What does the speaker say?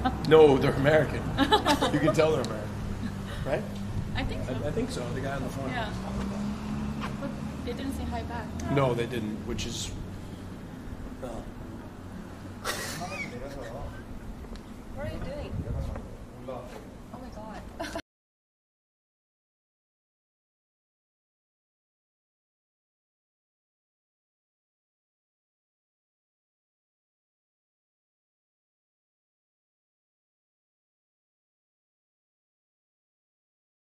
No, they're American. You can tell they're American, right? I think so. I think so. The guy on the phone. Yeah. But they didn't say hi back. No, they didn't, which is. What are you doing?